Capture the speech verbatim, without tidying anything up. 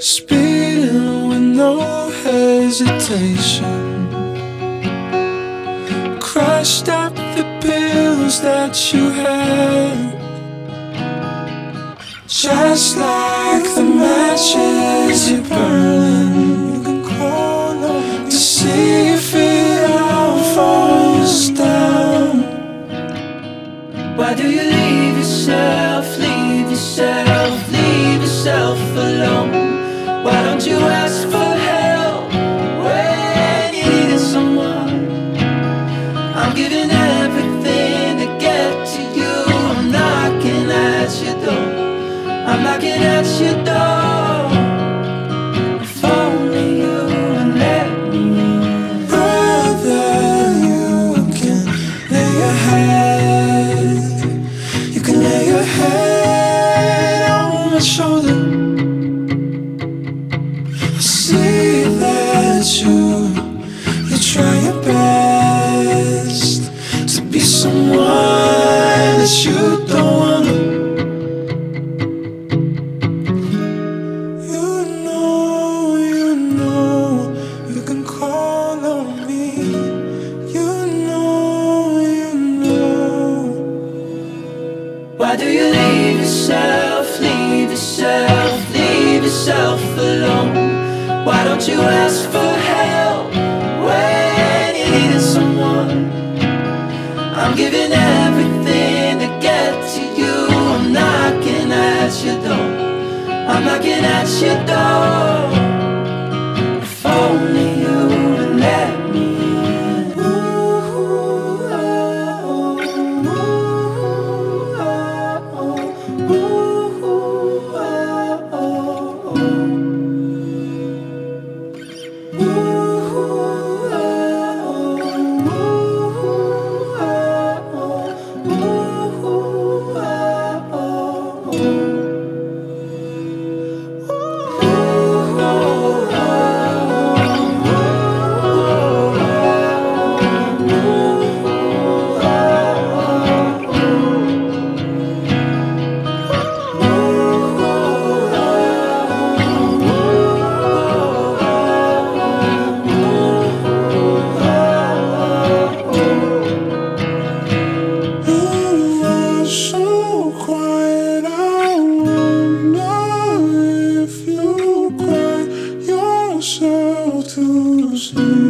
speeding with no hesitation. Crushed up the pills that you had, just like the matches you're burning. You can call them to see if it all falls down. Why do you leave yourself, leave yourself, leave yourself alone? Why don't you ask for help when you needed someone? I'm giving everything to get to you. I'm knocking at your door, I'm knocking at your door. If only you would let me in. Brother, you can lay your head, you can lay your head on my shoulder. I see that you, you try your best to be someone that you don't wanna. You know, you know, you can call on me. You know, you know. Why do you leave yourself, leave yourself, leave yourself alone? Why don't you ask for help when you needed someone? I'm giving everything to get to you. I'm knocking at your door, I'm knocking at your door. If only you would let me in. Ooh, oh, oh, ooh, oh, oh, ooh, oh, oh, To sleep.